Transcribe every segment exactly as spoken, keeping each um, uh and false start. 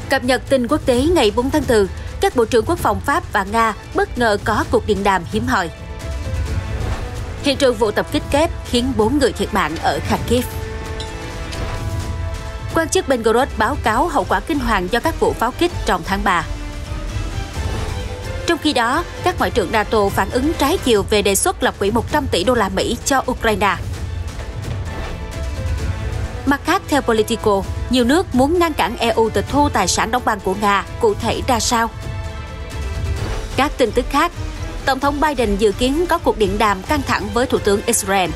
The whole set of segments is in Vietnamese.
Cập nhật tin quốc tế ngày bốn tháng tư, các bộ trưởng quốc phòng Pháp và Nga bất ngờ có cuộc điện đàm hiếm hoi. Hiện trường vụ tập kích kép khiến bốn người thiệt mạng ở Kharkiv. Quan chức Belgorod báo cáo hậu quả kinh hoàng do các vụ pháo kích trong tháng ba. Trong khi đó, các ngoại trưởng NATO phản ứng trái chiều về đề xuất lập quỹ một trăm tỷ đô la Mỹ cho Ukraine. Mặt khác, theo Politico, nhiều nước muốn ngăn cản e u tịch thu tài sản đóng băng của Nga, cụ thể ra sao? Các tin tức khác, Tổng thống Biden dự kiến có cuộc điện đàm căng thẳng với Thủ tướng Israel.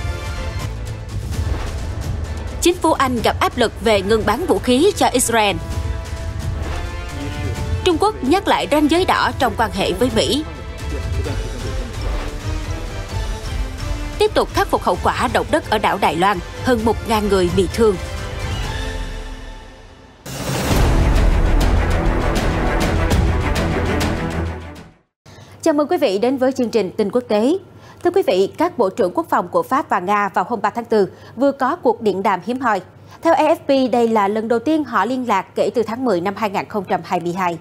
Chính phủ Anh gặp áp lực về ngừng bán vũ khí cho Israel. Trung Quốc nhắc lại ranh giới đỏ trong quan hệ với Mỹ. Tiếp tục khắc phục hậu quả động đất ở đảo Đài Loan, hơn một nghìn người bị thương. Chào mừng quý vị đến với chương trình tin quốc tế. Thưa quý vị, các bộ trưởng quốc phòng của Pháp và Nga vào hôm ba tháng tư vừa có cuộc điện đàm hiếm hoi. Theo a ép pê, đây là lần đầu tiên họ liên lạc kể từ tháng mười năm hai nghìn không trăm hai mươi hai.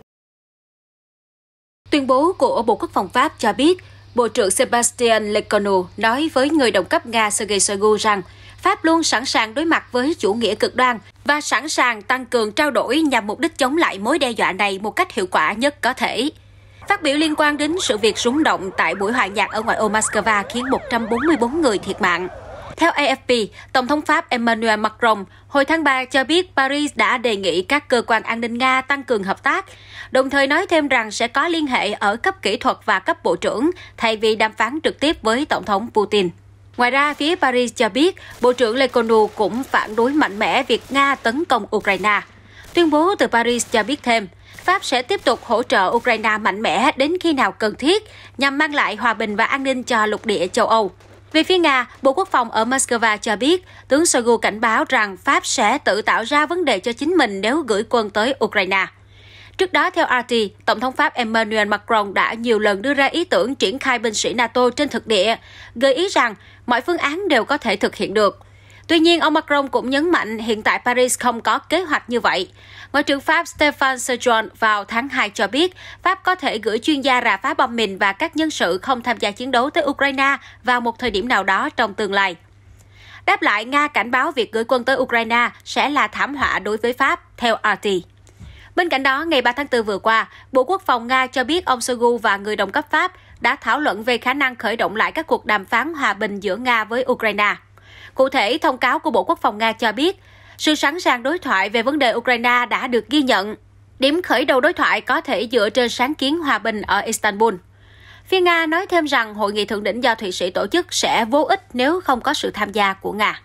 Tuyên bố của Bộ Quốc phòng Pháp cho biết, Bộ trưởng Sébastien Lecornu nói với người đồng cấp Nga Sergei Shoigu rằng Pháp luôn sẵn sàng đối mặt với chủ nghĩa cực đoan và sẵn sàng tăng cường trao đổi nhằm mục đích chống lại mối đe dọa này một cách hiệu quả nhất có thể. Phát biểu liên quan đến sự việc rúng động tại buổi hòa nhạc ở ngoại ô Moscow khiến một trăm bốn mươi bốn người thiệt mạng. Theo a ép pê, Tổng thống Pháp Emmanuel Macron hồi tháng ba cho biết Paris đã đề nghị các cơ quan an ninh Nga tăng cường hợp tác, đồng thời nói thêm rằng sẽ có liên hệ ở cấp kỹ thuật và cấp bộ trưởng thay vì đàm phán trực tiếp với Tổng thống Putin. Ngoài ra, phía Paris cho biết Bộ trưởng Lecornu cũng phản đối mạnh mẽ việc Nga tấn công Ukraine. Tuyên bố từ Paris cho biết thêm, Pháp sẽ tiếp tục hỗ trợ Ukraine mạnh mẽ đến khi nào cần thiết nhằm mang lại hòa bình và an ninh cho lục địa châu Âu. Về phía Nga, Bộ Quốc phòng ở Moscow cho biết, tướng Shoigu cảnh báo rằng Pháp sẽ tự tạo ra vấn đề cho chính mình nếu gửi quân tới Ukraine. Trước đó, theo rờ tê, Tổng thống Pháp Emmanuel Macron đã nhiều lần đưa ra ý tưởng triển khai binh sĩ NATO trên thực địa, gợi ý rằng mọi phương án đều có thể thực hiện được. Tuy nhiên, ông Macron cũng nhấn mạnh hiện tại Paris không có kế hoạch như vậy. Ngoại trưởng Pháp Stéphane Sejourne vào tháng hai cho biết Pháp có thể gửi chuyên gia rà phá bom mìn và các nhân sự không tham gia chiến đấu tới Ukraine vào một thời điểm nào đó trong tương lai. Đáp lại, Nga cảnh báo việc gửi quân tới Ukraine sẽ là thảm họa đối với Pháp, theo rờ tê. Bên cạnh đó, ngày ba tháng tư vừa qua, Bộ Quốc phòng Nga cho biết ông Shoigu và người đồng cấp Pháp đã thảo luận về khả năng khởi động lại các cuộc đàm phán hòa bình giữa Nga với Ukraine. Cụ thể, thông cáo của Bộ Quốc phòng Nga cho biết, sự sẵn sàng đối thoại về vấn đề Ukraine đã được ghi nhận. Điểm khởi đầu đối thoại có thể dựa trên sáng kiến hòa bình ở Istanbul. Phía Nga nói thêm rằng hội nghị thượng đỉnh do Thụy Sĩ tổ chức sẽ vô ích nếu không có sự tham gia của Nga.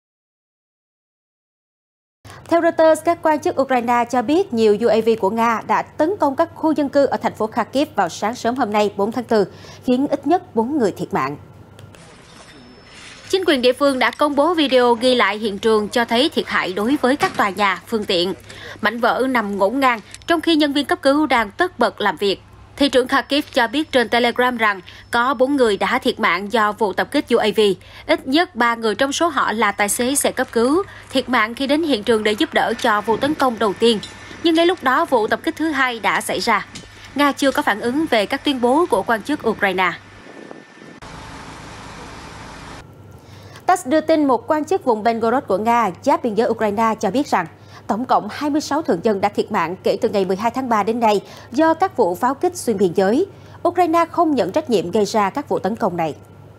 Theo Reuters, các quan chức Ukraine cho biết nhiều u a vê của Nga đã tấn công các khu dân cư ở thành phố Kharkiv vào sáng sớm hôm nay bốn tháng tư, khiến ít nhất bốn người thiệt mạng. Chính quyền địa phương đã công bố video ghi lại hiện trường cho thấy thiệt hại đối với các tòa nhà, phương tiện. Mảnh vỡ nằm ngổn ngang trong khi nhân viên cấp cứu đang tất bật làm việc. Thị trưởng Kharkiv cho biết trên Telegram rằng có bốn người đã thiệt mạng do vụ tập kích u a vê. Ít nhất ba người trong số họ là tài xế xe cấp cứu, thiệt mạng khi đến hiện trường để giúp đỡ cho vụ tấn công đầu tiên. Nhưng ngay lúc đó, vụ tập kích thứ hai đã xảy ra. Nga chưa có phản ứng về các tuyên bố của quan chức Ukraine. tát đưa tin một quan chức vùng Belgorod của Nga, giáp biên giới Ukraine cho biết rằng tổng cộng hai mươi sáu thường dân đã thiệt mạng kể từ ngày mười hai tháng ba đến nay do các vụ pháo kích xuyên biên giới. Ukraine không nhận trách nhiệm gây ra các vụ tấn công này.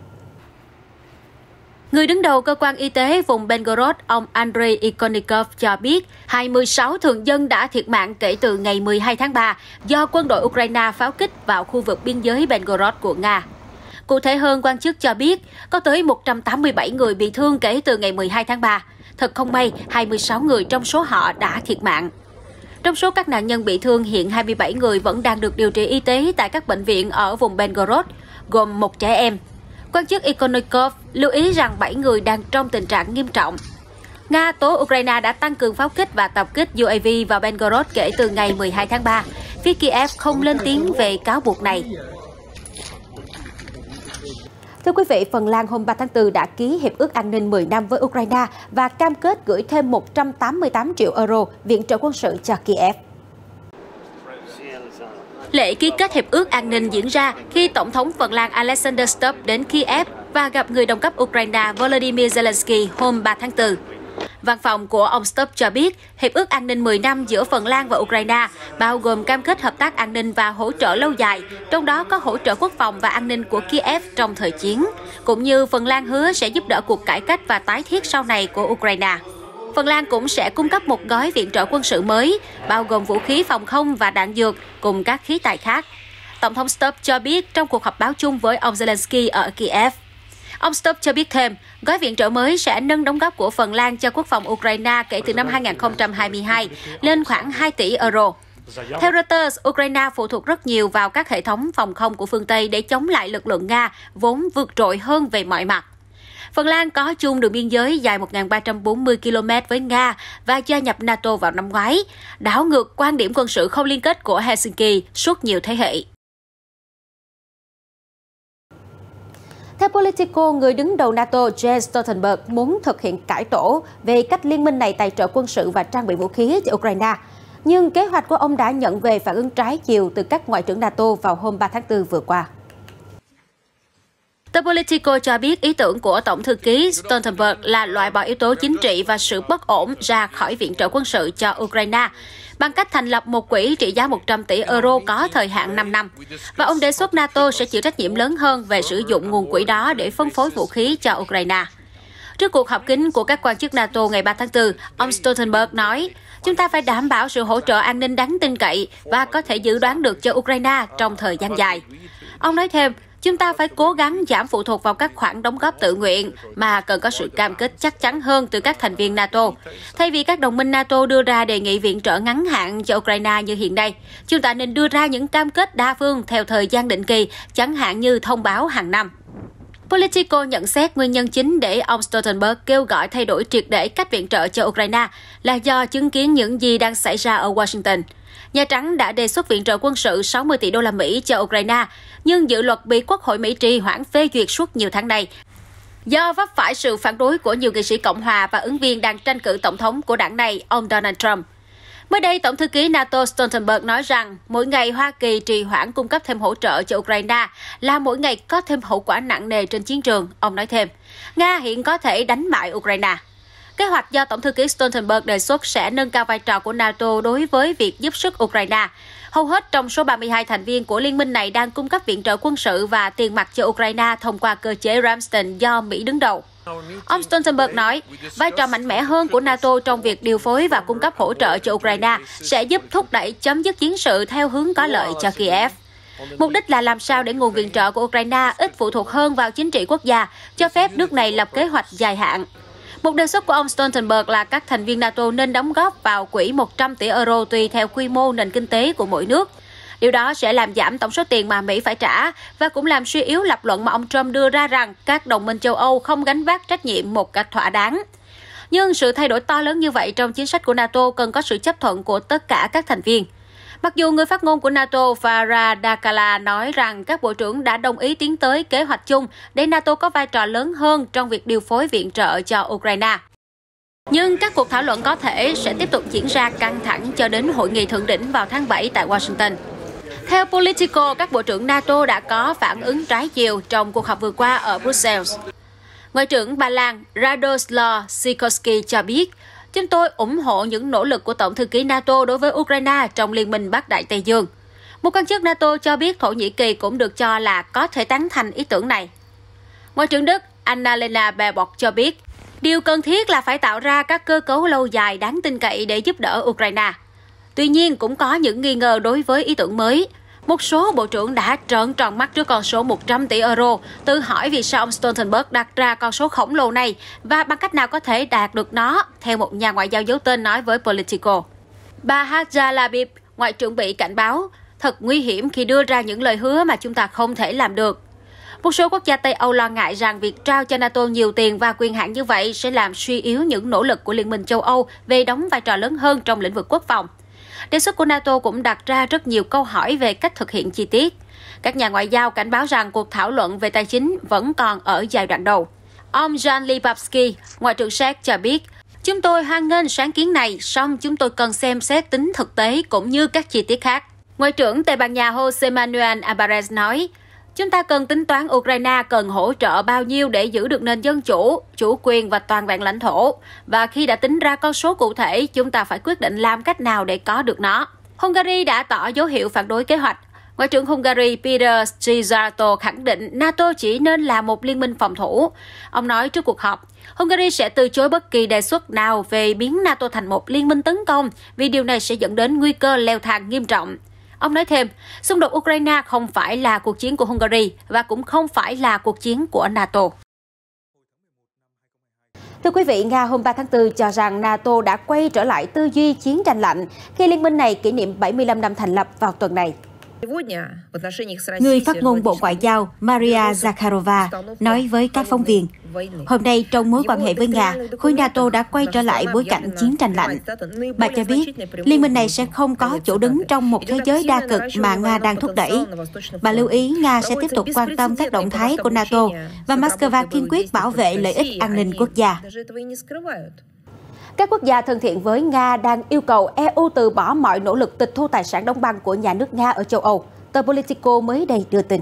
Người đứng đầu cơ quan y tế vùng Belgorod, ông Andrei Ikonikov cho biết hai mươi sáu thường dân đã thiệt mạng kể từ ngày mười hai tháng ba do quân đội Ukraine pháo kích vào khu vực biên giới Belgorod của Nga. Cụ thể hơn, quan chức cho biết có tới một trăm tám mươi bảy người bị thương kể từ ngày mười hai tháng ba. Thật không may, hai mươi sáu người trong số họ đã thiệt mạng. Trong số các nạn nhân bị thương, hiện hai mươi bảy người vẫn đang được điều trị y tế tại các bệnh viện ở vùng Belgorod, gồm một trẻ em. Quan chức Ikonikov lưu ý rằng bảy người đang trong tình trạng nghiêm trọng. Nga tố Ukraine đã tăng cường pháo kích và tập kích u a vê vào Belgorod kể từ ngày mười hai tháng ba. Phía Kiev không lên tiếng về cáo buộc này. Thưa quý vị, Phần Lan hôm ba tháng tư đã ký hiệp ước an ninh mười năm với Ukraine và cam kết gửi thêm một trăm tám mươi tám triệu euro viện trợ quân sự cho Kiev. Lễ ký kết hiệp ước an ninh diễn ra khi Tổng thống Phần Lan Alexander Stubb đến Kiev và gặp người đồng cấp Ukraine Volodymyr Zelensky hôm ba tháng tư. Văn phòng của ông Stubb cho biết, hiệp ước an ninh mười năm giữa Phần Lan và Ukraine bao gồm cam kết hợp tác an ninh và hỗ trợ lâu dài, trong đó có hỗ trợ quốc phòng và an ninh của Kiev trong thời chiến, cũng như Phần Lan hứa sẽ giúp đỡ cuộc cải cách và tái thiết sau này của Ukraine. Phần Lan cũng sẽ cung cấp một gói viện trợ quân sự mới, bao gồm vũ khí phòng không và đạn dược cùng các khí tài khác. Tổng thống Stubb cho biết trong cuộc họp báo chung với ông Zelensky ở Kiev. Ông Stubb cho biết thêm, gói viện trợ mới sẽ nâng đóng góp của Phần Lan cho quốc phòng Ukraine kể từ năm hai nghìn không trăm hai mươi hai lên khoảng hai tỷ euro. Theo Reuters, Ukraine phụ thuộc rất nhiều vào các hệ thống phòng không của phương Tây để chống lại lực lượng Nga, vốn vượt trội hơn về mọi mặt. Phần Lan có chung đường biên giới dài một nghìn ba trăm bốn mươi ki lô mét với Nga và gia nhập NATO vào năm ngoái, đảo ngược quan điểm quân sự không liên kết của Helsinki suốt nhiều thế hệ. Theo Politico, người đứng đầu NATO Jens Stoltenberg muốn thực hiện cải tổ về cách liên minh này tài trợ quân sự và trang bị vũ khí cho Ukraine. Nhưng kế hoạch của ông đã nhận về phản ứng trái chiều từ các ngoại trưởng NATO vào hôm ba tháng tư vừa qua. Tờ Politico cho biết ý tưởng của Tổng thư ký Stoltenberg là loại bỏ yếu tố chính trị và sự bất ổn ra khỏi viện trợ quân sự cho Ukraine bằng cách thành lập một quỹ trị giá một trăm tỷ euro có thời hạn năm năm. Và ông đề xuất NATO sẽ chịu trách nhiệm lớn hơn về sử dụng nguồn quỹ đó để phân phối vũ khí cho Ukraine. Trước cuộc họp kín của các quan chức NATO ngày ba tháng tư, ông Stoltenberg nói, chúng ta phải đảm bảo sự hỗ trợ an ninh đáng tin cậy và có thể dự đoán được cho Ukraine trong thời gian dài. Ông nói thêm, chúng ta phải cố gắng giảm phụ thuộc vào các khoản đóng góp tự nguyện mà cần có sự cam kết chắc chắn hơn từ các thành viên NATO. Thay vì các đồng minh NATO đưa ra đề nghị viện trợ ngắn hạn cho Ukraine như hiện nay, chúng ta nên đưa ra những cam kết đa phương theo thời gian định kỳ, chẳng hạn như thông báo hàng năm. Politico nhận xét nguyên nhân chính để ông Stoltenberg kêu gọi thay đổi triệt để cách viện trợ cho Ukraine là do chứng kiến những gì đang xảy ra ở Washington. Nhà Trắng đã đề xuất viện trợ quân sự sáu mươi tỷ đô la Mỹ cho Ukraine, nhưng dự luật bị Quốc hội Mỹ trì hoãn phê duyệt suốt nhiều tháng nay, do vấp phải sự phản đối của nhiều nghị sĩ Cộng hòa và ứng viên đang tranh cử tổng thống của đảng này, ông Donald Trump. Mới đây, Tổng thư ký NATO Stoltenberg nói rằng mỗi ngày Hoa Kỳ trì hoãn cung cấp thêm hỗ trợ cho Ukraine là mỗi ngày có thêm hậu quả nặng nề trên chiến trường. Ông nói thêm, Nga hiện có thể đánh bại Ukraine. Kế hoạch do Tổng thư ký Stoltenberg đề xuất sẽ nâng cao vai trò của NATO đối với việc giúp sức Ukraine. Hầu hết trong số ba mươi hai thành viên của liên minh này đang cung cấp viện trợ quân sự và tiền mặt cho Ukraine thông qua cơ chế Ramstein do Mỹ đứng đầu. Ông Stoltenberg nói, vai trò mạnh mẽ hơn của NATO trong việc điều phối và cung cấp hỗ trợ cho Ukraine sẽ giúp thúc đẩy chấm dứt chiến sự theo hướng có lợi cho Kiev. Mục đích là làm sao để nguồn viện trợ của Ukraine ít phụ thuộc hơn vào chính trị quốc gia, cho phép nước này lập kế hoạch dài hạn. Một đề xuất của ông Stoltenberg là các thành viên NATO nên đóng góp vào quỹ một trăm tỷ euro tùy theo quy mô nền kinh tế của mỗi nước. Điều đó sẽ làm giảm tổng số tiền mà Mỹ phải trả và cũng làm suy yếu lập luận mà ông Trump đưa ra rằng các đồng minh châu Âu không gánh vác trách nhiệm một cách thỏa đáng. Nhưng sự thay đổi to lớn như vậy trong chính sách của NATO cần có sự chấp thuận của tất cả các thành viên. Mặc dù người phát ngôn của NATO Farah Dakala nói rằng các bộ trưởng đã đồng ý tiến tới kế hoạch chung để NATO có vai trò lớn hơn trong việc điều phối viện trợ cho Ukraine. Nhưng các cuộc thảo luận có thể sẽ tiếp tục diễn ra căng thẳng cho đến hội nghị thượng đỉnh vào tháng bảy tại Washington. Theo Politico, các bộ trưởng NATO đã có phản ứng trái chiều trong cuộc họp vừa qua ở Brussels. Ngoại trưởng Ba Lan Radoslaw Sikorski cho biết, chúng tôi ủng hộ những nỗ lực của Tổng thư ký NATO đối với Ukraine trong Liên minh Bắc Đại Tây Dương. Một quan chức NATO cho biết Thổ Nhĩ Kỳ cũng được cho là có thể tán thành ý tưởng này. Ngoại trưởng Đức Annalena Baerbock cho biết, điều cần thiết là phải tạo ra các cơ cấu lâu dài đáng tin cậy để giúp đỡ Ukraine. Tuy nhiên, cũng có những nghi ngờ đối với ý tưởng mới. Một số bộ trưởng đã trợn tròn mắt trước con số một trăm tỷ euro, tự hỏi vì sao ông Stoltenberg đặt ra con số khổng lồ này và bằng cách nào có thể đạt được nó, theo một nhà ngoại giao giấu tên nói với Politico. Bà Haja Labib, Ngoại trưởng Bỉ cảnh báo, thật nguy hiểm khi đưa ra những lời hứa mà chúng ta không thể làm được. Một số quốc gia Tây Âu lo ngại rằng việc trao cho NATO nhiều tiền và quyền hạn như vậy sẽ làm suy yếu những nỗ lực của Liên minh châu Âu về đóng vai trò lớn hơn trong lĩnh vực quốc phòng. Đề xuất của NATO cũng đặt ra rất nhiều câu hỏi về cách thực hiện chi tiết. Các nhà ngoại giao cảnh báo rằng cuộc thảo luận về tài chính vẫn còn ở giai đoạn đầu. Ông Jan Lipavsky, Ngoại trưởng Séc cho biết, chúng tôi hoan nghênh sáng kiến này, song chúng tôi cần xem xét tính thực tế cũng như các chi tiết khác. Ngoại trưởng Tây Ban Nha José Manuel Álvarez nói, chúng ta cần tính toán Ukraine cần hỗ trợ bao nhiêu để giữ được nền dân chủ, chủ quyền và toàn vẹn lãnh thổ. Và khi đã tính ra con số cụ thể, chúng ta phải quyết định làm cách nào để có được nó. Hungary đã tỏ dấu hiệu phản đối kế hoạch. Ngoại trưởng Hungary Peter Szijjártó khẳng định NATO chỉ nên là một liên minh phòng thủ. Ông nói trước cuộc họp, Hungary sẽ từ chối bất kỳ đề xuất nào về biến NATO thành một liên minh tấn công vì điều này sẽ dẫn đến nguy cơ leo thang nghiêm trọng. Ông nói thêm, xung đột Ukraine không phải là cuộc chiến của Hungary và cũng không phải là cuộc chiến của NATO. Thưa quý vị, Nga hôm ba tháng tư cho rằng NATO đã quay trở lại tư duy chiến tranh lạnh khi liên minh này kỷ niệm bảy mươi lăm năm thành lập vào tuần này. Người phát ngôn Bộ Ngoại giao Maria Zakharova nói với các phóng viên, hôm nay trong mối quan hệ với Nga, khối NATO đã quay trở lại bối cảnh chiến tranh lạnh. Bà cho biết, liên minh này sẽ không có chỗ đứng trong một thế giới đa cực mà Nga đang thúc đẩy. Bà lưu ý Nga sẽ tiếp tục quan tâm các động thái của NATO và Moscow kiên quyết bảo vệ lợi ích an ninh quốc gia. Các quốc gia thân thiện với Nga đang yêu cầu e u từ bỏ mọi nỗ lực tịch thu tài sản đóng băng của nhà nước Nga ở châu Âu. Tờ Politico mới đây đưa tin.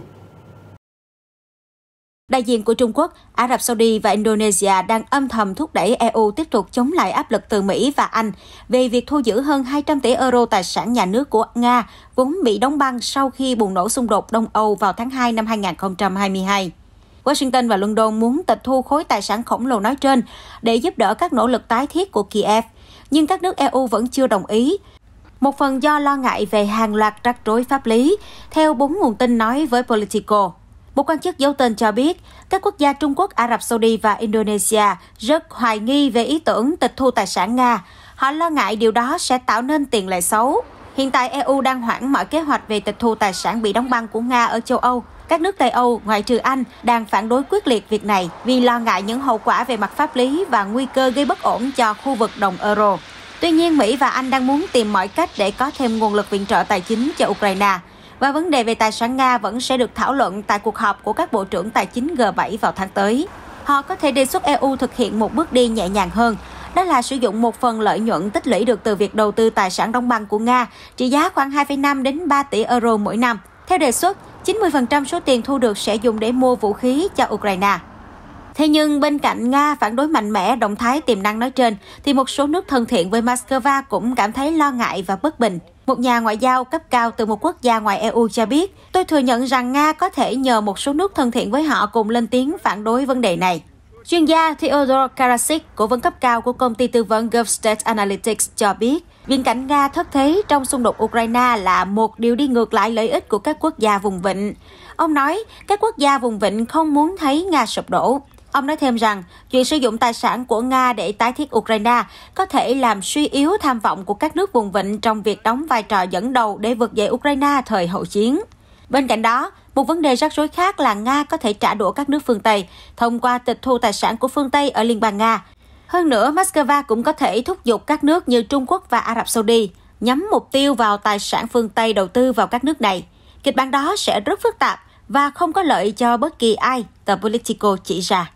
Đại diện của Trung Quốc, Ả Rập Saudi và Indonesia đang âm thầm thúc đẩy e u tiếp tục chống lại áp lực từ Mỹ và Anh về việc thu giữ hơn hai trăm tỷ euro tài sản nhà nước của Nga vốn bị đóng băng sau khi bùng nổ xung đột Đông Âu vào tháng hai năm hai nghìn không trăm hai mươi hai. Washington và London muốn tịch thu khối tài sản khổng lồ nói trên để giúp đỡ các nỗ lực tái thiết của Kiev, nhưng các nước e u vẫn chưa đồng ý. Một phần do lo ngại về hàng loạt rắc rối pháp lý, theo bốn nguồn tin nói với Politico. Một quan chức giấu tên cho biết, các quốc gia Trung Quốc, Ả Rập Saudi và Indonesia rất hoài nghi về ý tưởng tịch thu tài sản Nga. Họ lo ngại điều đó sẽ tạo nên tiền lệ xấu. Hiện tại e u đang hoãn mọi kế hoạch về tịch thu tài sản bị đóng băng của Nga ở châu Âu. Các nước Tây Âu, ngoại trừ Anh, đang phản đối quyết liệt việc này vì lo ngại những hậu quả về mặt pháp lý và nguy cơ gây bất ổn cho khu vực đồng euro. Tuy nhiên, Mỹ và Anh đang muốn tìm mọi cách để có thêm nguồn lực viện trợ tài chính cho Ukraine. Và vấn đề về tài sản Nga vẫn sẽ được thảo luận tại cuộc họp của các bộ trưởng tài chính G bảy vào tháng tới. Họ có thể đề xuất e u thực hiện một bước đi nhẹ nhàng hơn, đó là sử dụng một phần lợi nhuận tích lũy được từ việc đầu tư tài sản đóng băng của Nga, trị giá khoảng hai phẩy năm đến ba tỷ euro mỗi năm. Theo đề xuất, chín mươi phần trăm số tiền thu được sẽ dùng để mua vũ khí cho Ukraine. Thế nhưng bên cạnh Nga phản đối mạnh mẽ động thái tiềm năng nói trên, thì một số nước thân thiện với Moscow cũng cảm thấy lo ngại và bất bình. Một nhà ngoại giao cấp cao từ một quốc gia ngoài e u cho biết, tôi thừa nhận rằng Nga có thể nhờ một số nước thân thiện với họ cùng lên tiếng phản đối vấn đề này. Chuyên gia Theodore Karasik, cố vấn cấp cao của công ty tư vấn Gulf State Analytics cho biết, viễn cảnh Nga thất thế trong xung đột Ukraine là một điều đi ngược lại lợi ích của các quốc gia vùng vịnh. Ông nói, các quốc gia vùng vịnh không muốn thấy Nga sụp đổ. Ông nói thêm rằng, chuyện sử dụng tài sản của Nga để tái thiết Ukraine có thể làm suy yếu tham vọng của các nước vùng vịnh trong việc đóng vai trò dẫn đầu để vực dậy Ukraine thời hậu chiến. Bên cạnh đó, một vấn đề rắc rối khác là Nga có thể trả đũa các nước phương Tây thông qua tịch thu tài sản của phương Tây ở Liên bang Nga. Hơn nữa, Moscow cũng có thể thúc giục các nước như Trung Quốc và Ả Rập Saudi nhắm mục tiêu vào tài sản phương Tây đầu tư vào các nước này. Kịch bản đó sẽ rất phức tạp và không có lợi cho bất kỳ ai, tờ Politico chỉ ra.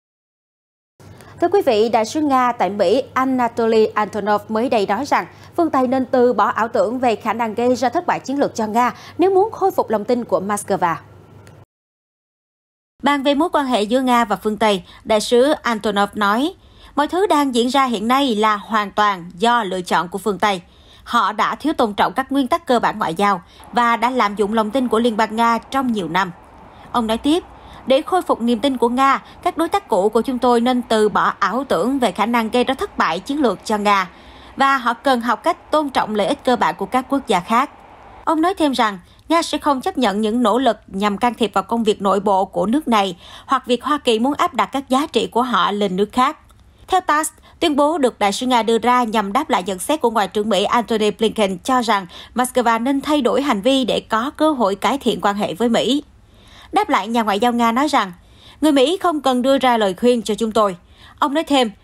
Thưa quý vị, đại sứ Nga tại Mỹ Anatoly Antonov mới đây nói rằng phương Tây nên từ bỏ ảo tưởng về khả năng gây ra thất bại chiến lược cho Nga nếu muốn khôi phục lòng tin của Moscow. Bàn về mối quan hệ giữa Nga và phương Tây, đại sứ Antonov nói, mọi thứ đang diễn ra hiện nay là hoàn toàn do lựa chọn của phương Tây. Họ đã thiếu tôn trọng các nguyên tắc cơ bản ngoại giao và đã lạm dụng lòng tin của Liên bang Nga trong nhiều năm. Ông nói tiếp, để khôi phục niềm tin của Nga, các đối tác cũ của chúng tôi nên từ bỏ ảo tưởng về khả năng gây ra thất bại chiến lược cho Nga, và họ cần học cách tôn trọng lợi ích cơ bản của các quốc gia khác. Ông nói thêm rằng, Nga sẽ không chấp nhận những nỗ lực nhằm can thiệp vào công việc nội bộ của nước này, hoặc việc Hoa Kỳ muốn áp đặt các giá trị của họ lên nước khác. Theo tê a ét, tuyên bố được đại sứ Nga đưa ra nhằm đáp lại nhận xét của Ngoại trưởng Mỹ Antony Blinken cho rằng Moscow nên thay đổi hành vi để có cơ hội cải thiện quan hệ với Mỹ. Đáp lại, nhà ngoại giao Nga nói rằng, người Mỹ không cần đưa ra lời khuyên cho chúng tôi. Ông nói thêm,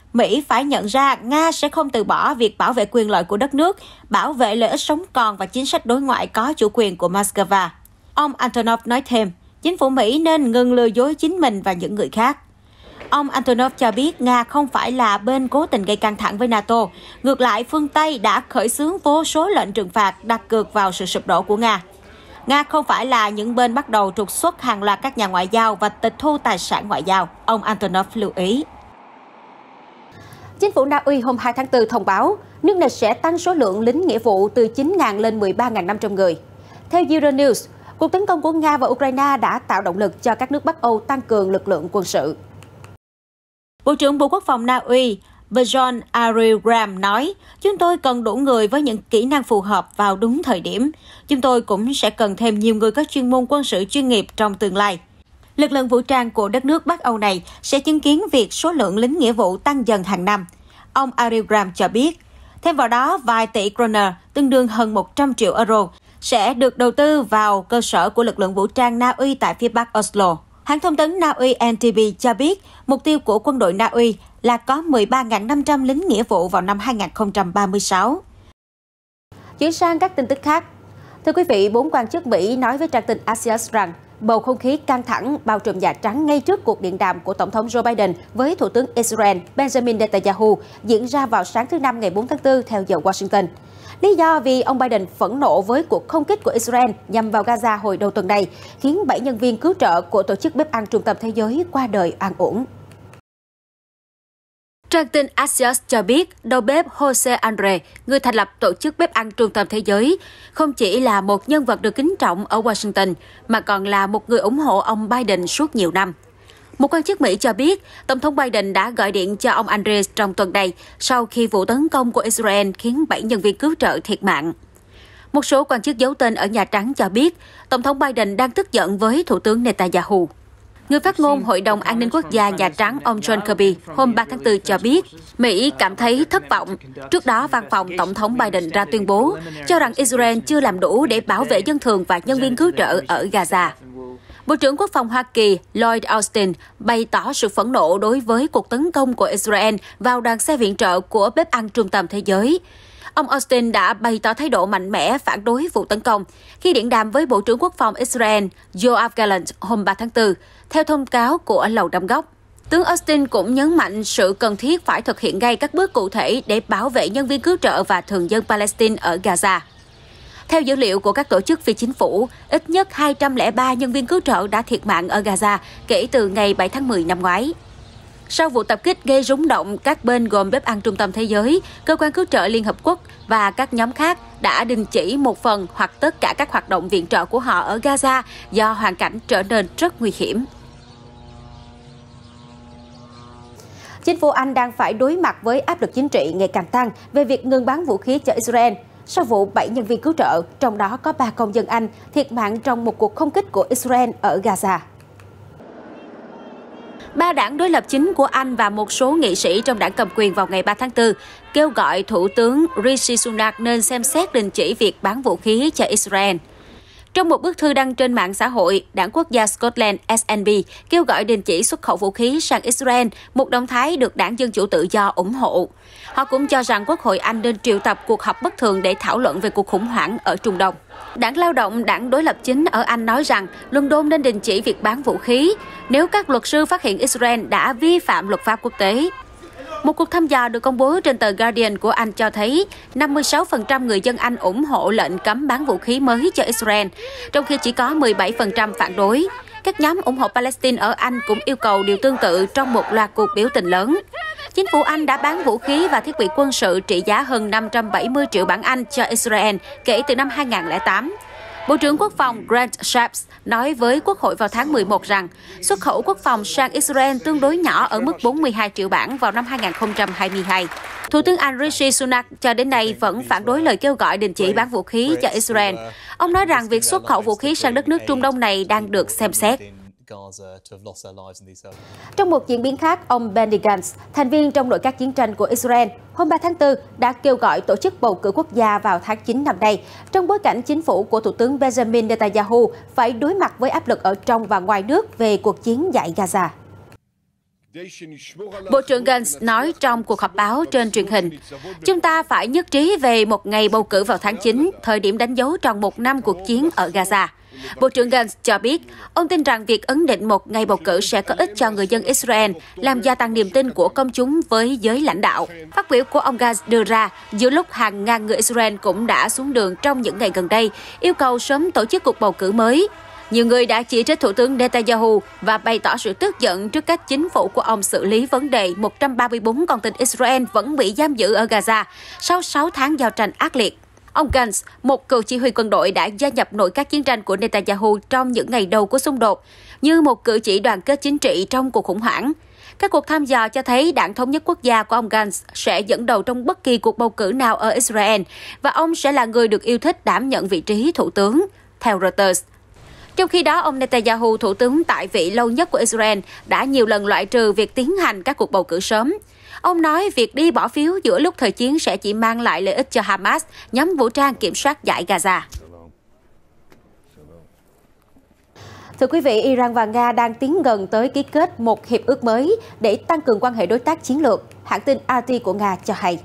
Mỹ phải nhận ra Nga sẽ không từ bỏ việc bảo vệ quyền lợi của đất nước, bảo vệ lợi ích sống còn và chính sách đối ngoại có chủ quyền của Moscow. Ông Antonov nói thêm, chính phủ Mỹ nên ngừng lừa dối chính mình và những người khác. Ông Antonov cho biết Nga không phải là bên cố tình gây căng thẳng với NATO. Ngược lại, phương Tây đã khởi xướng vô số lệnh trừng phạt đặt cược vào sự sụp đổ của Nga. Nga không phải là những bên bắt đầu trục xuất hàng loạt các nhà ngoại giao và tịch thu tài sản ngoại giao, ông Antonov lưu ý. Chính phủ Na Uy hôm hai tháng tư thông báo nước này sẽ tăng số lượng lính nghĩa vụ từ chín nghìn lên mười ba nghìn năm trăm người. Theo Euronews, cuộc tấn công của Nga và Ukraine đã tạo động lực cho các nước Bắc Âu tăng cường lực lượng quân sự. Bộ trưởng Bộ Quốc phòng Na Uy Bjorn Arigram nói, chúng tôi cần đủ người với những kỹ năng phù hợp vào đúng thời điểm. Chúng tôi cũng sẽ cần thêm nhiều người có chuyên môn quân sự chuyên nghiệp trong tương lai. Lực lượng vũ trang của đất nước Bắc Âu này sẽ chứng kiến việc số lượng lính nghĩa vụ tăng dần hàng năm. Ông Arigram cho biết, thêm vào đó vài tỷ kroner, tương đương hơn một trăm triệu euro, sẽ được đầu tư vào cơ sở của lực lượng vũ trang Na Uy tại phía Bắc Oslo. Hãng thông tấn Na Uy N T B cho biết, mục tiêu của quân đội Na Uy là có mười ba nghìn năm trăm lính nghĩa vụ vào năm hai nghìn không trăm ba mươi sáu. Chuyển sang các tin tức khác. Thưa quý vị, bốn quan chức Mỹ nói với trang tin Axios rằng bầu không khí căng thẳng bao trùm Nhà Trắng ngay trước cuộc điện đàm của Tổng thống Joe Biden với Thủ tướng Israel Benjamin Netanyahu diễn ra vào sáng thứ Năm ngày bốn tháng tư theo giờ Washington. Lý do vì ông Biden phẫn nộ với cuộc không kích của Israel nhằm vào Gaza hồi đầu tuần này, khiến bảy nhân viên cứu trợ của tổ chức bếp ăn trung tâm thế giới qua đời oan uổng. Trang tin Axios cho biết, đầu bếp Jose Andre, người thành lập tổ chức bếp ăn trung tâm thế giới, không chỉ là một nhân vật được kính trọng ở Washington, mà còn là một người ủng hộ ông Biden suốt nhiều năm. Một quan chức Mỹ cho biết, Tổng thống Biden đã gọi điện cho ông Andre trong tuần này sau khi vụ tấn công của Israel khiến bảy nhân viên cứu trợ thiệt mạng. Một số quan chức giấu tên ở Nhà Trắng cho biết, Tổng thống Biden đang tức giận với Thủ tướng Netanyahu. Người phát ngôn Hội đồng An ninh Quốc gia Nhà Trắng ông John Kirby hôm ba tháng tư cho biết, Mỹ cảm thấy thất vọng. Trước đó, văn phòng Tổng thống Biden ra tuyên bố cho rằng Israel chưa làm đủ để bảo vệ dân thường và nhân viên cứu trợ ở Gaza. Bộ trưởng Quốc phòng Hoa Kỳ Lloyd Austin bày tỏ sự phẫn nộ đối với cuộc tấn công của Israel vào đoàn xe viện trợ của bếp ăn trung tâm thế giới. Ông Austin đã bày tỏ thái độ mạnh mẽ phản đối vụ tấn công khi điện đàm với Bộ trưởng Quốc phòng Israel Yoav Gallant hôm ba tháng tư, theo thông cáo của Lầu Năm Góc. Tướng Austin cũng nhấn mạnh sự cần thiết phải thực hiện ngay các bước cụ thể để bảo vệ nhân viên cứu trợ và thường dân Palestine ở Gaza. Theo dữ liệu của các tổ chức phi chính phủ, ít nhất hai trăm lẻ ba nhân viên cứu trợ đã thiệt mạng ở Gaza kể từ ngày bảy tháng mười năm ngoái. Sau vụ tập kích gây rúng động, các bên gồm Bếp ăn Trung tâm Thế giới, Cơ quan Cứu trợ Liên Hợp Quốc và các nhóm khác đã đình chỉ một phần hoặc tất cả các hoạt động viện trợ của họ ở Gaza do hoàn cảnh trở nên rất nguy hiểm. Chính phủ Anh đang phải đối mặt với áp lực chính trị ngày càng tăng về việc ngừng bán vũ khí cho Israel sau vụ bảy nhân viên cứu trợ, trong đó có ba công dân Anh thiệt mạng trong một cuộc không kích của Israel ở Gaza. Ba đảng đối lập chính của Anh và một số nghị sĩ trong đảng cầm quyền vào ngày ba tháng tư kêu gọi Thủ tướng Rishi Sunak nên xem xét đình chỉ việc bán vũ khí cho Israel. Trong một bức thư đăng trên mạng xã hội, Đảng Quốc gia Scotland S N P kêu gọi đình chỉ xuất khẩu vũ khí sang Israel, một động thái được Đảng Dân Chủ Tự Do ủng hộ. Họ cũng cho rằng Quốc hội Anh nên triệu tập cuộc họp bất thường để thảo luận về cuộc khủng hoảng ở Trung Đông. Đảng Lao động, đảng đối lập chính ở Anh nói rằng London nên đình chỉ việc bán vũ khí nếu các luật sư phát hiện Israel đã vi phạm luật pháp quốc tế. Một cuộc thăm dò được công bố trên tờ Guardian của Anh cho thấy năm mươi sáu phần trăm người dân Anh ủng hộ lệnh cấm bán vũ khí mới cho Israel, trong khi chỉ có mười bảy phần trăm phản đối. Các nhóm ủng hộ Palestine ở Anh cũng yêu cầu điều tương tự trong một loạt cuộc biểu tình lớn. Chính phủ Anh đã bán vũ khí và thiết bị quân sự trị giá hơn năm trăm bảy mươi triệu bảng Anh cho Israel kể từ năm hai nghìn không trăm lẻ tám. Bộ trưởng Quốc phòng Grant Shapps nói với Quốc hội vào tháng mười một rằng xuất khẩu quốc phòng sang Israel tương đối nhỏ ở mức bốn mươi hai triệu bảng vào năm hai nghìn không trăm hai mươi hai. Thủ tướng Anh Rishi Sunak cho đến nay vẫn phản đối lời kêu gọi đình chỉ bán vũ khí cho Israel. Ông nói rằng việc xuất khẩu vũ khí sang đất nước Trung Đông này đang được xem xét. Trong một diễn biến khác, ông Benny Gantz, thành viên trong nội các chiến tranh của Israel, hôm ba tháng tư đã kêu gọi tổ chức bầu cử quốc gia vào tháng chín năm nay, trong bối cảnh chính phủ của Thủ tướng Benjamin Netanyahu phải đối mặt với áp lực ở trong và ngoài nước về cuộc chiến giải Gaza. Bộ trưởng Gantz nói trong cuộc họp báo trên truyền hình, chúng ta phải nhất trí về một ngày bầu cử vào tháng chín, thời điểm đánh dấu tròn một năm cuộc chiến ở Gaza. Bộ trưởng Gantz cho biết, ông tin rằng việc ấn định một ngày bầu cử sẽ có ích cho người dân Israel, làm gia tăng niềm tin của công chúng với giới lãnh đạo. Phát biểu của ông Gantz đưa ra giữa lúc hàng ngàn người Israel cũng đã xuống đường trong những ngày gần đây, yêu cầu sớm tổ chức cuộc bầu cử mới. Nhiều người đã chỉ trích Thủ tướng Netanyahu và bày tỏ sự tức giận trước cách chính phủ của ông xử lý vấn đề một trăm ba mươi tư con tin Israel vẫn bị giam giữ ở Gaza sau sáu tháng giao tranh ác liệt. Ông Gantz, một cựu chỉ huy quân đội đã gia nhập nội các chiến tranh của Netanyahu trong những ngày đầu của xung đột, như một cử chỉ đoàn kết chính trị trong cuộc khủng hoảng. Các cuộc thăm dò cho thấy Đảng Thống nhất Quốc gia của ông Gantz sẽ dẫn đầu trong bất kỳ cuộc bầu cử nào ở Israel, và ông sẽ là người được yêu thích đảm nhận vị trí thủ tướng, theo Reuters. Trong khi đó, ông Netanyahu, thủ tướng tại vị lâu nhất của Israel, đã nhiều lần loại trừ việc tiến hành các cuộc bầu cử sớm. Ông nói việc đi bỏ phiếu giữa lúc thời chiến sẽ chỉ mang lại lợi ích cho Hamas, nhóm vũ trang kiểm soát dải Gaza. Thưa quý vị, Iran và Nga đang tiến gần tới ký kết một hiệp ước mới để tăng cường quan hệ đối tác chiến lược, hãng tin rờ tê của Nga cho hay.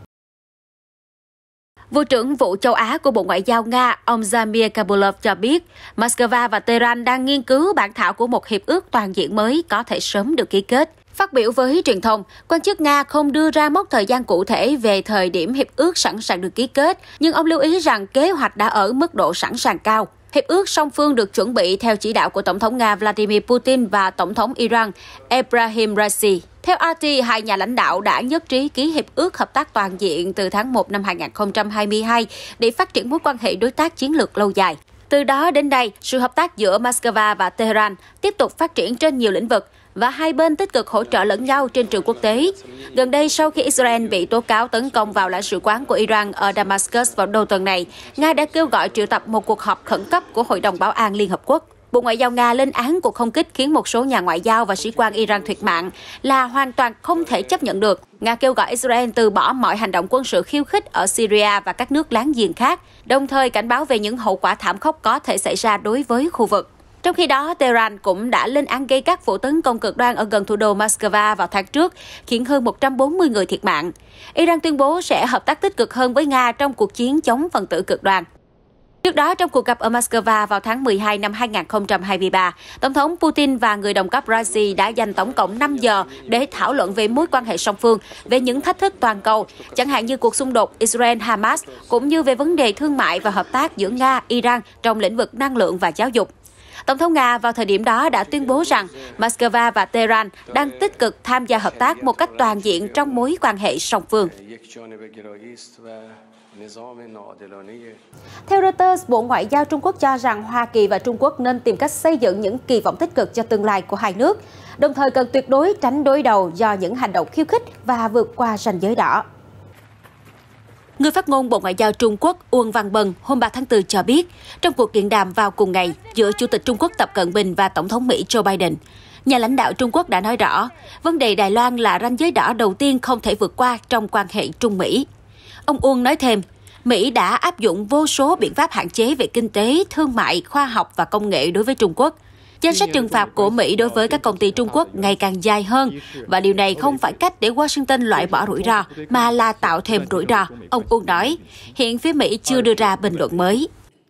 Vụ trưởng vụ châu Á của Bộ Ngoại giao Nga, ông Zamir Kabulov cho biết, Moscow và Tehran đang nghiên cứu bản thảo của một hiệp ước toàn diện mới có thể sớm được ký kết. Phát biểu với truyền thông, quan chức Nga không đưa ra mốc thời gian cụ thể về thời điểm hiệp ước sẵn sàng được ký kết, nhưng ông lưu ý rằng kế hoạch đã ở mức độ sẵn sàng cao. Hiệp ước song phương được chuẩn bị theo chỉ đạo của Tổng thống Nga Vladimir Putin và Tổng thống Iran Ebrahim Raisi. Theo rờ tê, hai nhà lãnh đạo đã nhất trí ký hiệp ước hợp tác toàn diện từ tháng một năm hai nghìn không trăm hai mươi hai để phát triển mối quan hệ đối tác chiến lược lâu dài. Từ đó đến nay, sự hợp tác giữa Moscow và Tehran tiếp tục phát triển trên nhiều lĩnh vực, và hai bên tích cực hỗ trợ lẫn nhau trên trường quốc tế. Gần đây, sau khi Israel bị tố cáo tấn công vào lãnh sự quán của Iran ở Damascus vào đầu tuần này, Nga đã kêu gọi triệu tập một cuộc họp khẩn cấp của Hội đồng Bảo an Liên Hợp Quốc. Bộ Ngoại giao Nga lên án cuộc không kích khiến một số nhà ngoại giao và sĩ quan Iran thiệt mạng là hoàn toàn không thể chấp nhận được. Nga kêu gọi Israel từ bỏ mọi hành động quân sự khiêu khích ở Syria và các nước láng giềng khác, đồng thời cảnh báo về những hậu quả thảm khốc có thể xảy ra đối với khu vực. Trong khi đó, Tehran cũng đã lên án gay gắt vụ tấn công cực đoan ở gần thủ đô Moscow vào tháng trước, khiến hơn một trăm bốn mươi người thiệt mạng. Iran tuyên bố sẽ hợp tác tích cực hơn với Nga trong cuộc chiến chống phần tử cực đoan. Trước đó, trong cuộc gặp ở Moscow vào tháng mười hai năm hai nghìn không trăm hai mươi ba, Tổng thống Putin và người đồng cấp Raisi đã dành tổng cộng năm giờ để thảo luận về mối quan hệ song phương, về những thách thức toàn cầu, chẳng hạn như cuộc xung đột Israel-Hamas, cũng như về vấn đề thương mại và hợp tác giữa Nga, Iran trong lĩnh vực năng lượng và giáo dục. Tổng thống Nga vào thời điểm đó đã tuyên bố rằng Moscow và Tehran đang tích cực tham gia hợp tác một cách toàn diện trong mối quan hệ song phương. Theo Reuters, Bộ Ngoại giao Trung Quốc cho rằng Hoa Kỳ và Trung Quốc nên tìm cách xây dựng những kỳ vọng tích cực cho tương lai của hai nước, đồng thời cần tuyệt đối tránh đối đầu do những hành động khiêu khích và vượt qua ranh giới đỏ. Người phát ngôn Bộ Ngoại giao Trung Quốc Uông Văn Bân hôm ba tháng tư cho biết, trong cuộc điện đàm vào cùng ngày giữa Chủ tịch Trung Quốc Tập Cận Bình và Tổng thống Mỹ Joe Biden, nhà lãnh đạo Trung Quốc đã nói rõ, vấn đề Đài Loan là ranh giới đỏ đầu tiên không thể vượt qua trong quan hệ Trung-Mỹ. Ông Uông nói thêm, Mỹ đã áp dụng vô số biện pháp hạn chế về kinh tế, thương mại, khoa học và công nghệ đối với Trung Quốc. Danh sách trừng phạt của Mỹ đối với các công ty Trung Quốc ngày càng dài hơn, và điều này không phải cách để Washington loại bỏ rủi ro, mà là tạo thêm rủi ro, ông Uông nói. Hiện phía Mỹ chưa đưa ra bình luận mới.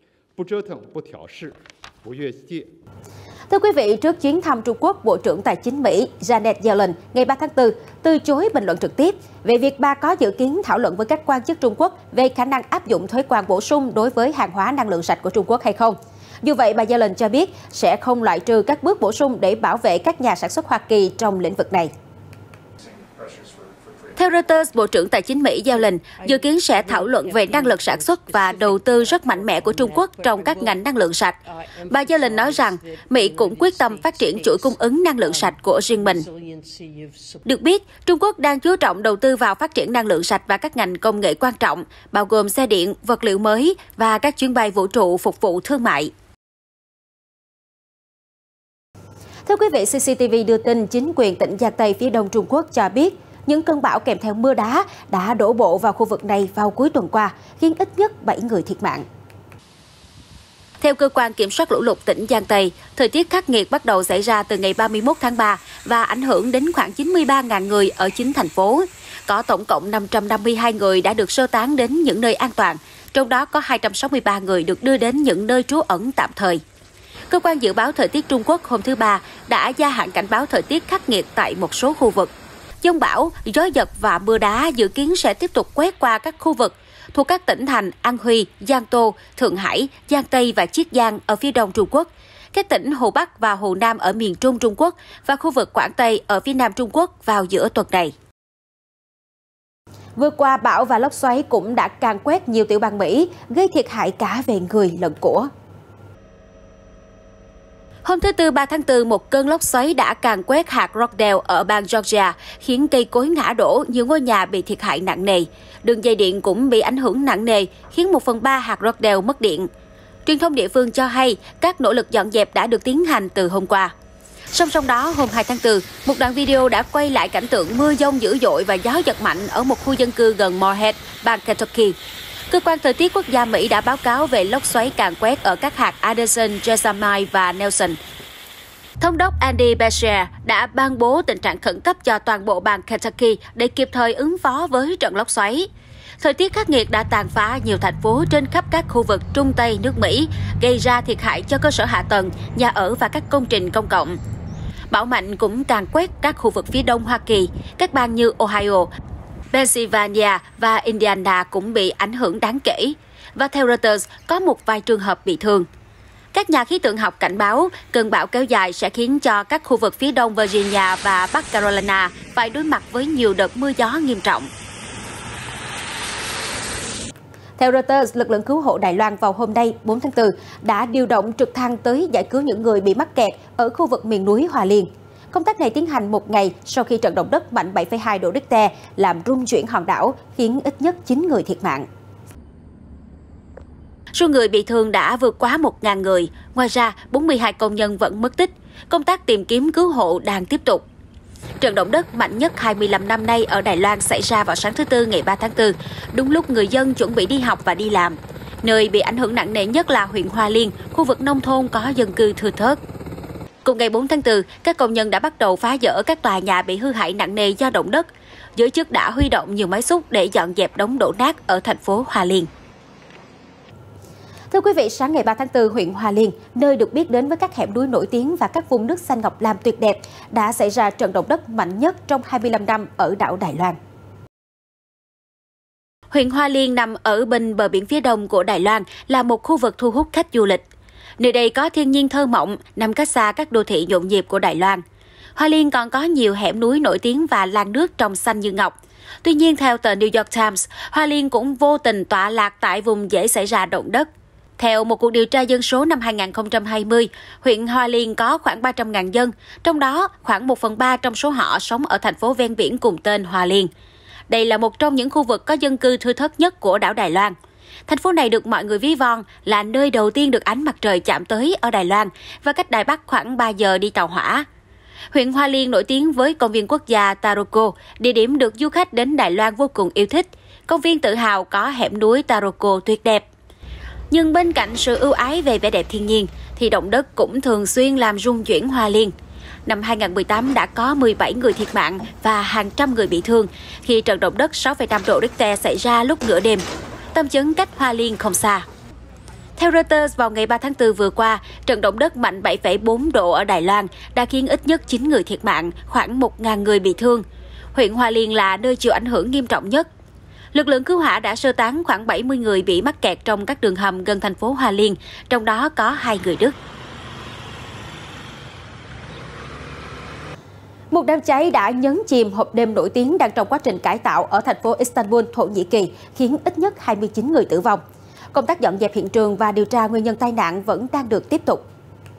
Thưa quý vị, trước chuyến thăm Trung Quốc, Bộ trưởng Tài chính Mỹ Janet Yellen ngày ba tháng tư từ chối bình luận trực tiếp về việc bà có dự kiến thảo luận với các quan chức Trung Quốc về khả năng áp dụng thuế quan bổ sung đối với hàng hóa năng lượng sạch của Trung Quốc hay không. Dù vậy, bà Yellen cho biết sẽ không loại trừ các bước bổ sung để bảo vệ các nhà sản xuất Hoa Kỳ trong lĩnh vực này. Theo Reuters, Bộ trưởng Tài chính Mỹ Yellen dự kiến sẽ thảo luận về năng lực sản xuất và đầu tư rất mạnh mẽ của Trung Quốc trong các ngành năng lượng sạch. Bà Yellen nói rằng Mỹ cũng quyết tâm phát triển chuỗi cung ứng năng lượng sạch của riêng mình. Được biết, Trung Quốc đang chú trọng đầu tư vào phát triển năng lượng sạch và các ngành công nghệ quan trọng, bao gồm xe điện, vật liệu mới và các chuyến bay vũ trụ phục vụ thương mại. Thưa quý vị, xê xê tê vê đưa tin chính quyền tỉnh Giang Tây phía đông Trung Quốc cho biết những cơn bão kèm theo mưa đá đã đổ bộ vào khu vực này vào cuối tuần qua, khiến ít nhất bảy người thiệt mạng. Theo Cơ quan Kiểm soát Lũ lụt tỉnh Giang Tây, thời tiết khắc nghiệt bắt đầu xảy ra từ ngày ba mươi mốt tháng ba và ảnh hưởng đến khoảng chín mươi ba nghìn người ở chín thành phố. Có tổng cộng năm trăm năm mươi hai người đã được sơ tán đến những nơi an toàn, trong đó có hai trăm sáu mươi ba người được đưa đến những nơi trú ẩn tạm thời. Cơ quan Dự báo Thời tiết Trung Quốc hôm thứ Ba đã gia hạn cảnh báo thời tiết khắc nghiệt tại một số khu vực. Giông bão, gió giật và mưa đá dự kiến sẽ tiếp tục quét qua các khu vực thuộc các tỉnh thành An Huy, Giang Tô, Thượng Hải, Giang Tây và Chiết Giang ở phía đông Trung Quốc, các tỉnh Hồ Bắc và Hồ Nam ở miền Trung Trung Quốc và khu vực Quảng Tây ở phía nam Trung Quốc vào giữa tuần này. Vừa qua, bão và lốc xoáy cũng đã càn quét nhiều tiểu bang Mỹ, gây thiệt hại cả về người lẫn của. Hôm thứ Tư ba tháng tư, một cơn lốc xoáy đã càn quét hạt Rockdale ở bang Georgia, khiến cây cối ngã đổ, nhiều ngôi nhà bị thiệt hại nặng nề. Đường dây điện cũng bị ảnh hưởng nặng nề, khiến một phần ba hạt Rockdale mất điện. Truyền thông địa phương cho hay các nỗ lực dọn dẹp đã được tiến hành từ hôm qua. Song song đó, hôm hai tháng tư, một đoạn video đã quay lại cảnh tượng mưa dông dữ dội và gió giật mạnh ở một khu dân cư gần Morehead, bang Kentucky. Cơ quan Thời tiết Quốc gia Mỹ đã báo cáo về lốc xoáy càn quét ở các hạt Addison, Jessamine và Nelson. Thống đốc Andy Beshear đã ban bố tình trạng khẩn cấp cho toàn bộ bang Kentucky để kịp thời ứng phó với trận lốc xoáy. Thời tiết khắc nghiệt đã tàn phá nhiều thành phố trên khắp các khu vực Trung Tây nước Mỹ, gây ra thiệt hại cho cơ sở hạ tầng, nhà ở và các công trình công cộng. Bão mạnh cũng càn quét các khu vực phía đông Hoa Kỳ, các bang như Ohio, Pennsylvania và Indiana cũng bị ảnh hưởng đáng kể. Và theo Reuters, có một vài trường hợp bị thương. Các nhà khí tượng học cảnh báo cơn bão kéo dài sẽ khiến cho các khu vực phía đông Virginia và Bắc Carolina phải đối mặt với nhiều đợt mưa gió nghiêm trọng. Theo Reuters, lực lượng cứu hộ Đài Loan vào hôm nay, bốn tháng tư, đã điều động trực thăng tới giải cứu những người bị mắc kẹt ở khu vực miền núi Hoa Liên. Công tác này tiến hành một ngày sau khi trận động đất mạnh bảy phẩy hai độ Richter làm rung chuyển hòn đảo, khiến ít nhất chín người thiệt mạng. Số người bị thương đã vượt quá một nghìn người. Ngoài ra, bốn mươi hai công nhân vẫn mất tích. Công tác tìm kiếm cứu hộ đang tiếp tục. Trận động đất mạnh nhất hai mươi lăm năm nay ở Đài Loan xảy ra vào sáng thứ Tư ngày ba tháng tư, đúng lúc người dân chuẩn bị đi học và đi làm. Nơi bị ảnh hưởng nặng nề nhất là huyện Hoa Liên, khu vực nông thôn có dân cư thưa thớt. Cùng ngày bốn tháng tư, các công nhân đã bắt đầu phá dỡ các tòa nhà bị hư hại nặng nề do động đất. Giới chức đã huy động nhiều máy xúc để dọn dẹp đống đổ nát ở thành phố Hoa Liên. Thưa quý vị, sáng ngày ba tháng tư, huyện Hoa Liên, nơi được biết đến với các hẻm núi nổi tiếng và các vùng nước xanh ngọc lam tuyệt đẹp, đã xảy ra trận động đất mạnh nhất trong hai mươi lăm năm ở đảo Đài Loan. Huyện Hoa Liên nằm ở bên bờ biển phía đông của Đài Loan, là một khu vực thu hút khách du lịch. Nơi đây có thiên nhiên thơ mộng, nằm cách xa các đô thị nhộn nhịp của Đài Loan. Hoa Liên còn có nhiều hẻm núi nổi tiếng và làng nước trong xanh như ngọc. Tuy nhiên, theo tờ New York Times, Hoa Liên cũng vô tình tọa lạc tại vùng dễ xảy ra động đất. Theo một cuộc điều tra dân số năm hai nghìn không trăm hai mươi, huyện Hoa Liên có khoảng ba trăm nghìn dân, trong đó khoảng một phần ba trong số họ sống ở thành phố ven biển cùng tên Hoa Liên. Đây là một trong những khu vực có dân cư thưa thớt nhất của đảo Đài Loan. Thành phố này được mọi người ví von là nơi đầu tiên được ánh mặt trời chạm tới ở Đài Loan và cách Đài Bắc khoảng ba giờ đi tàu hỏa. Huyện Hoa Liên nổi tiếng với công viên quốc gia Taroko, địa điểm được du khách đến Đài Loan vô cùng yêu thích. Công viên tự hào có hẻm núi Taroko tuyệt đẹp. Nhưng bên cạnh sự ưu ái về vẻ đẹp thiên nhiên, thì động đất cũng thường xuyên làm rung chuyển Hoa Liên. Năm hai nghìn không trăm mười tám đã có mười bảy người thiệt mạng và hàng trăm người bị thương khi trận động đất sáu phẩy năm độ Richter xảy ra lúc nửa đêm. Tâm chấn cách Hoa Liên không xa. Theo Reuters, vào ngày ba tháng tư vừa qua, trận động đất mạnh bảy phẩy bốn độ ở Đài Loan đã khiến ít nhất chín người thiệt mạng, khoảng một nghìn người bị thương. Huyện Hoa Liên là nơi chịu ảnh hưởng nghiêm trọng nhất. Lực lượng cứu hỏa đã sơ tán khoảng bảy mươi người bị mắc kẹt trong các đường hầm gần thành phố Hoa Liên, trong đó có hai người Đức. Một đám cháy đã nhấn chìm hộp đêm nổi tiếng đang trong quá trình cải tạo ở thành phố Istanbul, Thổ Nhĩ Kỳ, khiến ít nhất hai mươi chín người tử vong. Công tác dọn dẹp hiện trường và điều tra nguyên nhân tai nạn vẫn đang được tiếp tục.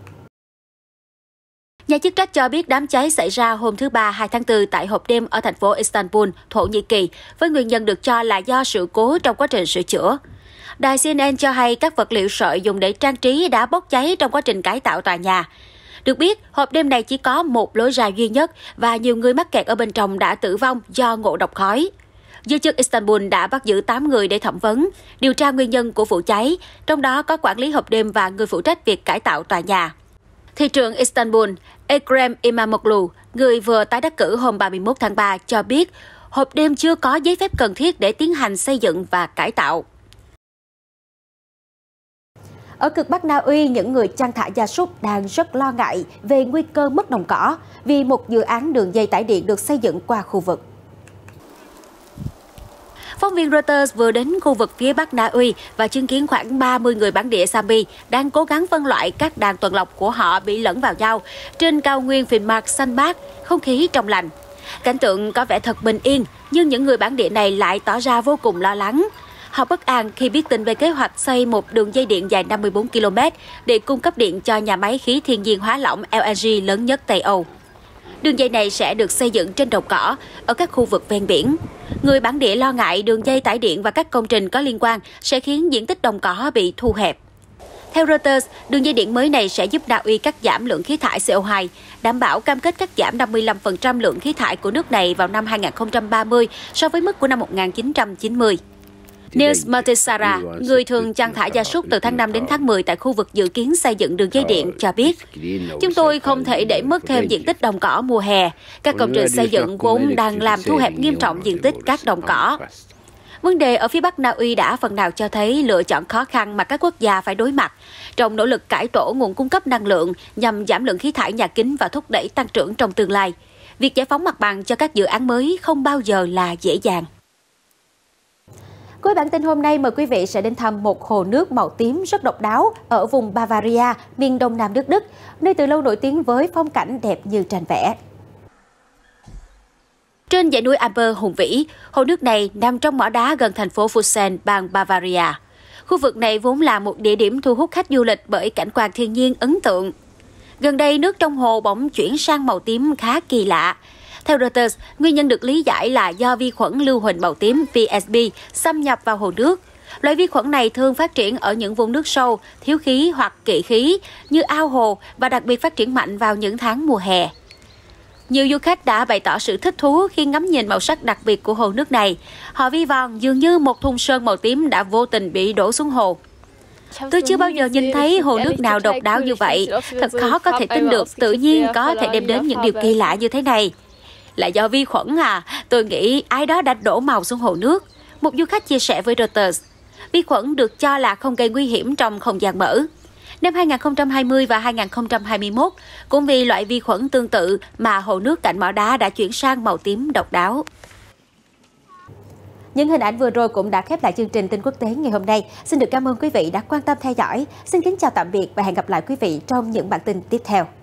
Nhà chức trách cho biết đám cháy xảy ra hôm thứ Ba hai tháng tư tại hộp đêm ở thành phố Istanbul, Thổ Nhĩ Kỳ, với nguyên nhân được cho là do sự cố trong quá trình sửa chữa. Đài xê en en cho hay các vật liệu sợi dùng để trang trí đã bốc cháy trong quá trình cải tạo tòa nhà. Được biết, hộp đêm này chỉ có một lối ra duy nhất và nhiều người mắc kẹt ở bên trong đã tử vong do ngộ độc khói. Giới chức Istanbul đã bắt giữ tám người để thẩm vấn, điều tra nguyên nhân của vụ cháy, trong đó có quản lý hộp đêm và người phụ trách việc cải tạo tòa nhà. Thị trưởng Istanbul, Ekrem İmamoğlu, người vừa tái đắc cử hôm ba mươi mốt tháng ba, cho biết hộp đêm chưa có giấy phép cần thiết để tiến hành xây dựng và cải tạo. Ở cực Bắc Na Uy, những người chăn thả gia súc đang rất lo ngại về nguy cơ mất đồng cỏ vì một dự án đường dây tải điện được xây dựng qua khu vực. Phóng viên Reuters vừa đến khu vực phía Bắc Na Uy và chứng kiến khoảng ba mươi người bản địa Sami đang cố gắng phân loại các đàn tuần lộc của họ bị lẫn vào nhau trên cao nguyên Finnmark xanh mát, không khí trong lành. Cảnh tượng có vẻ thật bình yên, nhưng những người bản địa này lại tỏ ra vô cùng lo lắng. Họ bất an khi biết tin về kế hoạch xây một đường dây điện dài năm mươi bốn ki lô mét để cung cấp điện cho nhà máy khí thiên nhiên hóa lỏng L N G lớn nhất Tây Âu. Đường dây này sẽ được xây dựng trên đồng cỏ, ở các khu vực ven biển. Người bản địa lo ngại đường dây tải điện và các công trình có liên quan sẽ khiến diện tích đồng cỏ bị thu hẹp. Theo Reuters, đường dây điện mới này sẽ giúp Na Uy cắt giảm lượng khí thải C O hai, đảm bảo cam kết cắt giảm năm mươi lăm phần trăm lượng khí thải của nước này vào năm hai nghìn không trăm ba mươi so với mức của năm một nghìn chín trăm chín mươi. Nils Matesara, người thường chăn thả gia súc từ tháng năm đến tháng mười tại khu vực dự kiến xây dựng đường dây điện, cho biết: "Chúng tôi không thể để mất thêm diện tích đồng cỏ mùa hè. Các công trình xây dựng vốn đang làm thu hẹp nghiêm trọng diện tích các đồng cỏ." Vấn đề ở phía Bắc Na Uy đã phần nào cho thấy lựa chọn khó khăn mà các quốc gia phải đối mặt trong nỗ lực cải tổ nguồn cung cấp năng lượng nhằm giảm lượng khí thải nhà kính và thúc đẩy tăng trưởng trong tương lai. Việc giải phóng mặt bằng cho các dự án mới không bao giờ là dễ dàng. Cuối bản tin hôm nay, mời quý vị sẽ đến thăm một hồ nước màu tím rất độc đáo ở vùng Bavaria, miền đông nam nước Đức, nơi từ lâu nổi tiếng với phong cảnh đẹp như tranh vẽ. Trên dãy núi Amper hùng vĩ, hồ nước này nằm trong mỏ đá gần thành phố Fussen, bang Bavaria. Khu vực này vốn là một địa điểm thu hút khách du lịch bởi cảnh quan thiên nhiên ấn tượng. Gần đây, nước trong hồ bỗng chuyển sang màu tím khá kỳ lạ. Theo Reuters, nguyên nhân được lý giải là do vi khuẩn lưu huỳnh màu tím P S B xâm nhập vào hồ nước. Loại vi khuẩn này thường phát triển ở những vùng nước sâu, thiếu khí hoặc kỵ khí như ao hồ và đặc biệt phát triển mạnh vào những tháng mùa hè. Nhiều du khách đã bày tỏ sự thích thú khi ngắm nhìn màu sắc đặc biệt của hồ nước này. Họ vi von dường như một thùng sơn màu tím đã vô tình bị đổ xuống hồ. Tôi chưa bao giờ nhìn thấy hồ nước nào độc đáo như vậy. Thật khó có thể tin được tự nhiên có thể đem đến những điều kỳ lạ như thế này. Là do vi khuẩn à? Tôi nghĩ ai đó đã đổ màu xuống hồ nước. Một du khách chia sẻ với Reuters. Vi khuẩn được cho là không gây nguy hiểm trong không gian mở. Năm hai nghìn không trăm hai mươi và hai nghìn không trăm hai mươi mốt, cũng vì loại vi khuẩn tương tự mà hồ nước cạnh mỏ đá đã chuyển sang màu tím độc đáo. Những hình ảnh vừa rồi cũng đã khép lại chương trình tin quốc tế ngày hôm nay. Xin được cảm ơn quý vị đã quan tâm theo dõi. Xin kính chào tạm biệt và hẹn gặp lại quý vị trong những bản tin tiếp theo.